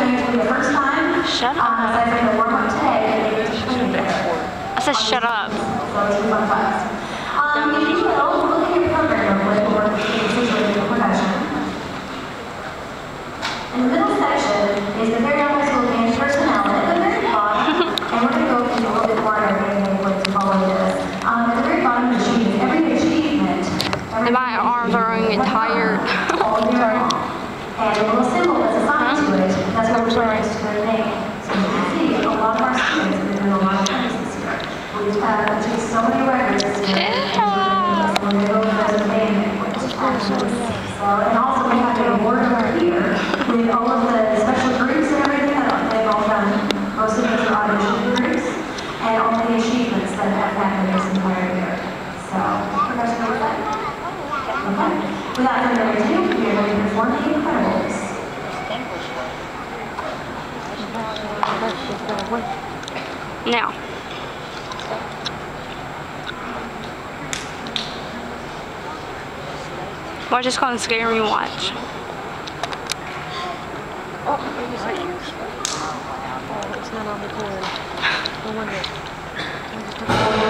going to be the first time. Shut up. Aside from the warm up today, I said shut up. so it's fun class. If you will, look at your program real quick. We're working in production. In the middle section is the Fairdale High School band personnel. At the very bottom, and we're going to go into a little bit more of everything to follow this. At the very bottom of the sheet, every achievement. My arms are getting tired. All year long. And a little symbol that's assigned to it. That's what we're trying to make. So you can see a lot of our students have been doing a lot of things this year. We've achieved so many records this year. When they go to the band, and also we have a award over here with all of the special groups and everything that they've all done. Most of those are audition groups and all the achievements that have happened this entire year. So, congratulations. Okay. Without further ado, we are going to perform the Incredibles. Now. Watch, it's called Scare Me Watch. Oh, it's not on the cord. No wonder.